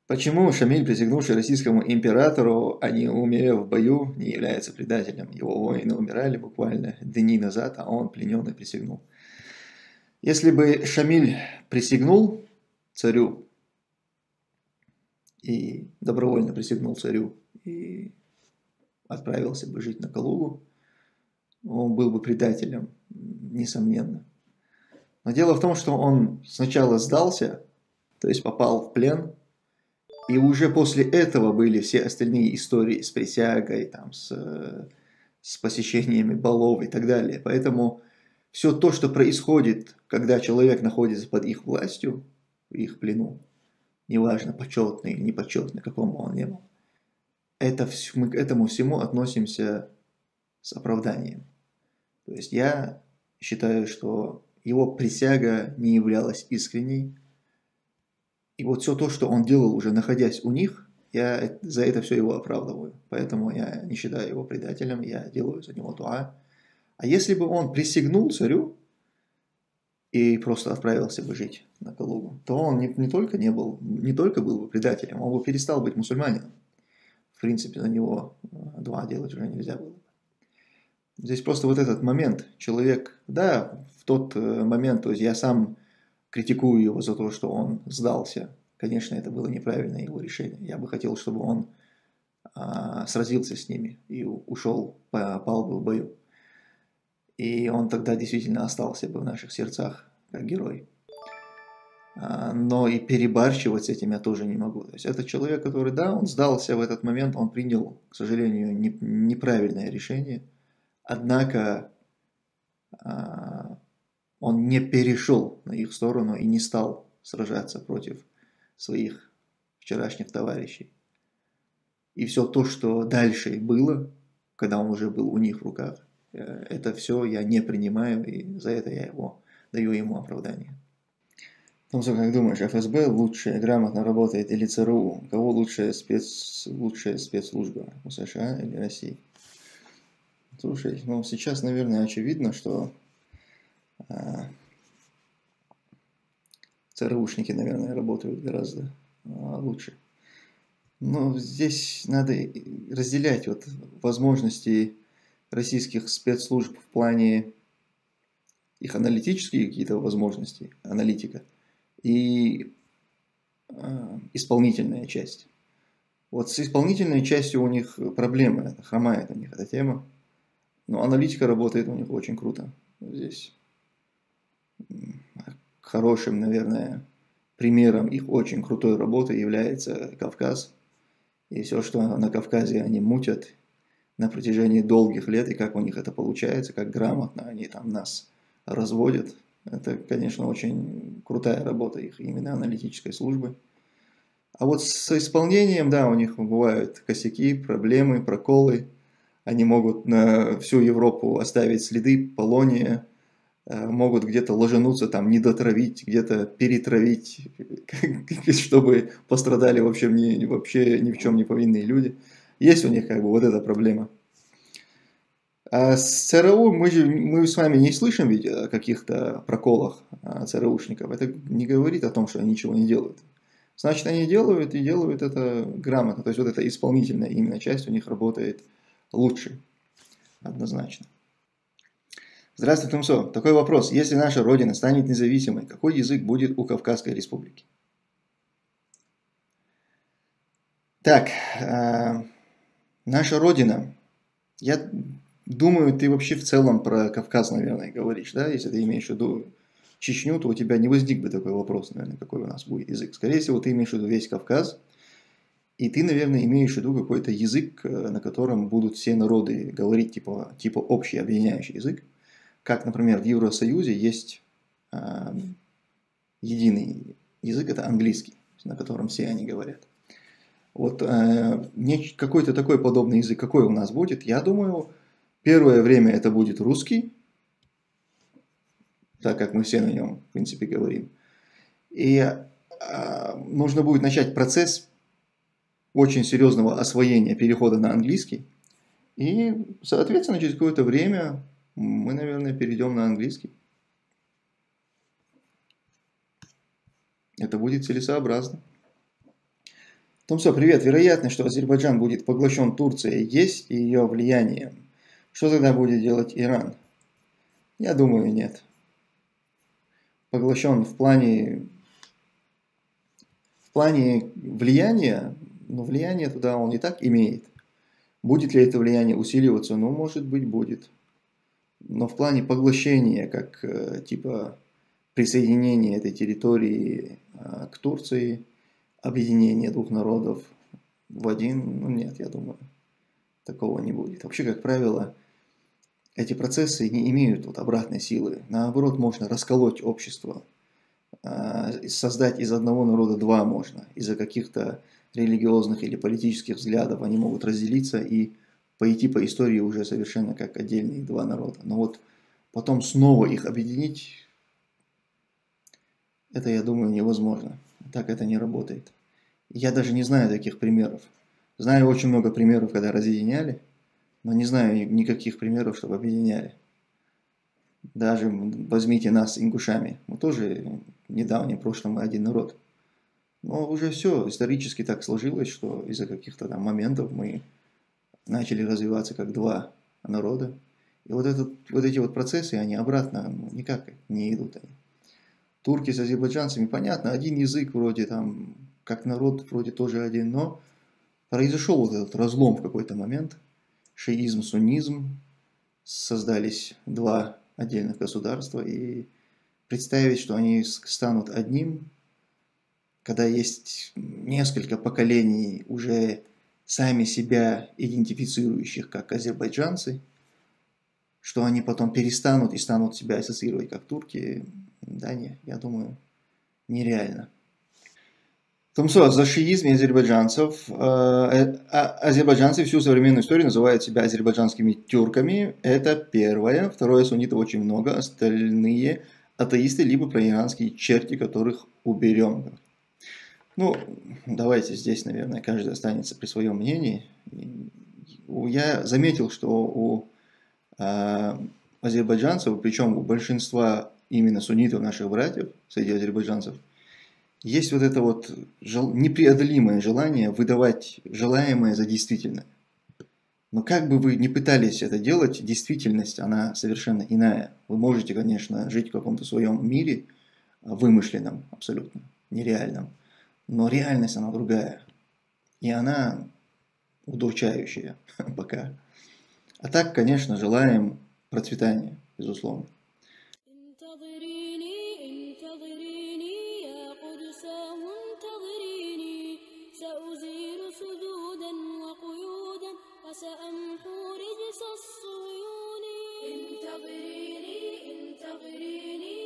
Почему Шамиль, присягнувший российскому императору, а не умерев в бою, не является предателем? Его воины умирали буквально дни назад, а он плененный присягнул. Если бы Шамиль присягнул царю и добровольно присягнул царю и отправился бы жить на Калугу, он был бы предателем, несомненно. Но дело в том, что он сначала сдался, то есть попал в плен, и уже после этого были все остальные истории с присягой, там, с посещениями балов и так далее. Поэтому все то, что происходит, когда человек находится под их властью, в их плену, неважно, почетный или непочетный, какому он не был, мы к этому всему относимся с оправданием. То есть я считаю, что его присяга не являлась искренней. И вот все то, что он делал, уже находясь у них, я за это все его оправдываю. Поэтому я не считаю его предателем, я делаю за него дуа. А если бы он присягнул царю и просто отправился бы жить на Калугу, то он не только был бы предателем, он бы перестал быть мусульманином. В принципе, за него дуа делать уже нельзя было. Здесь просто вот этот момент. Человек, да, в тот момент, то есть я сам критикую его за то, что он сдался. Конечно, это было неправильное его решение. Я бы хотел, чтобы он сразился с ними и ушел, пал бы в бою. И он тогда действительно остался бы в наших сердцах как герой. Но и перебарщивать с этим я тоже не могу. То есть это человек, который, да, он сдался в этот момент, он принял, к сожалению, неправильное решение. Однако он не перешел на их сторону и не стал сражаться против своих вчерашних товарищей. И все то, что дальше было, когда он уже был у них в руках, это все я не принимаю, и за это я даю ему оправдание. Томсо, как думаешь, ФСБ лучше грамотно работает или ЦРУ? У кого лучшая спецслужба? У США или России? Слушай, ну сейчас, наверное, очевидно, что ЦРУшники, наверное, работают гораздо лучше. Но здесь надо разделять вот возможности российских спецслужб в плане их аналитические какие-то возможности, аналитика, и исполнительная часть. Вот с исполнительной частью у них проблемы, хромает у них эта тема, но аналитика работает у них очень круто. Здесь хорошим, наверное, примером их очень крутой работы является Кавказ. И все, что на Кавказе они мутят на протяжении долгих лет, и как у них это получается, как грамотно они там нас разводят. Это, конечно, очень крутая работа их именно аналитической службы. А вот с исполнением, да, у них бывают косяки, проблемы, проколы. Они могут на всю Европу оставить следы полония, могут где-то ложануться, там, недотравить, где-то перетравить, чтобы пострадали вообще ни в чем не повинные люди. Есть у них как бы вот эта проблема. А с ЦРУ мы с вами не слышим ведь о каких-то проколах ЦРУшников. Это не говорит о том, что они ничего не делают. Значит, они делают и делают это грамотно. То есть вот эта исполнительная именно часть у них работает лучше. Однозначно. Здравствуй, Тумсо. Такой вопрос. Если наша Родина станет независимой, какой язык будет у Кавказской Республики? Так, наша Родина. Я думаю, ты вообще в целом про Кавказ, наверное, говоришь, да? Если ты имеешь в виду Чечню, то у тебя не возник бы такой вопрос, наверное, какой у нас будет язык. Скорее всего, ты имеешь в виду весь Кавказ, и ты, наверное, имеешь в виду какой-то язык, на котором будут все народы говорить, типа общий объединяющий язык. Как, например, в Евросоюзе есть единый язык, это английский, на котором все они говорят. Вот какой-то такой подобный язык, какой у нас будет, я думаю, первое время это будет русский, так как мы все на нем, в принципе, говорим. И нужно будет начать процесс очень серьезного освоения перехода на английский. И, соответственно, через какое-то время мы, наверное, перейдем на английский. Это будет целесообразно. Томсо, привет. Вероятность, что Азербайджан будет поглощен Турцией, есть и ее влиянием. Что тогда будет делать Иран? Я думаю, нет. Поглощен в плане влияния, но влияние туда он и так имеет. Будет ли это влияние усиливаться? Ну, может быть, будет. Но в плане поглощения, как типа присоединения этой территории к Турции, объединения двух народов в один, ну нет, я думаю, такого не будет. Вообще, как правило, эти процессы не имеют вот обратной силы. Наоборот, можно расколоть общество, создать из одного народа два можно. Из-за каких-то религиозных или политических взглядов они могут разделиться и пойти по истории уже совершенно как отдельные два народа. Но вот потом снова их объединить, это, я думаю, невозможно. Так это не работает. Я даже не знаю таких примеров. Знаю очень много примеров, когда разъединяли, но не знаю никаких примеров, чтобы объединяли. Даже возьмите нас, ингушами. Мы тоже в недавнем прошлом мы один народ. Но уже все, исторически так сложилось, что из-за каких-то там моментов мы начали развиваться как два народа. И вот эти вот процессы, они обратно никак не идут. Турки с азербайджанцами, понятно, один язык вроде там, как народ вроде тоже один, но произошел вот этот разлом в какой-то момент. Шиизм, суннизм, создались два отдельных государства, и представить, что они станут одним, когда есть несколько поколений уже сами себя идентифицирующих как азербайджанцы, что они потом перестанут и станут себя ассоциировать как турки, да, не, я думаю, нереально. Томсо, за шиизм и азербайджанцев. Азербайджанцы всю современную историю называют себя азербайджанскими тюрками. Это первое. Второе, суннитов очень много. Остальные атеисты, либо проиранские черти, которых уберем. Ну, давайте здесь, наверное, каждый останется при своем мнении. Я заметил, что у азербайджанцев, причем у большинства именно суннитов наших братьев среди азербайджанцев, есть вот это вот непреодолимое желание выдавать желаемое за действительное. Но как бы вы ни пытались это делать, действительность, она совершенно иная. Вы можете, конечно, жить в каком-то своем мире, вымышленном абсолютно, нереальном, но реальность, она другая. И она удручающая пока. А так, конечно, желаем процветания, безусловно. وسأمحو رجس الصيون انتظريني انتظريني